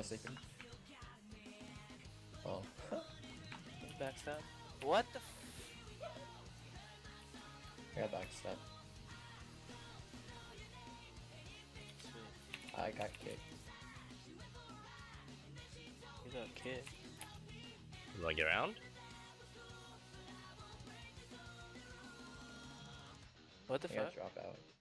second. Oh. Backstab. What the f— I got backstab. Sweet. I got kicked. You got kicked. You wanna get around? What the I gotta fuck? drop out.